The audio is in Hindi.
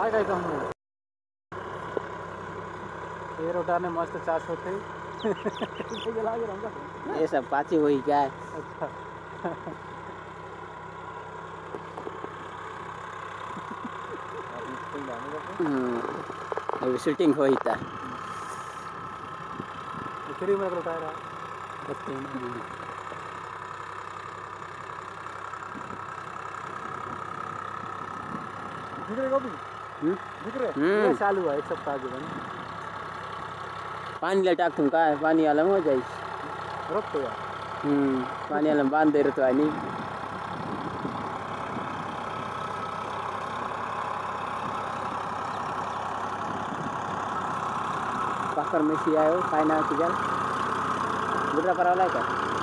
काय कहूँ ये रोटाने मस्त चास होते ये सब पाची हुई क्या है। अच्छा अभी शूटिंग हुई था फ्री में रोटा रहा चालू है 1 सप्ताह के बाद पानी लटाक तुम का है पानी वाला में हो जाए रुक तो यार पानी वाला में बांध दे रहे तो है नहीं पाकर में सी आयो काय ना तुझ्या गुजरा पर वाला है क्या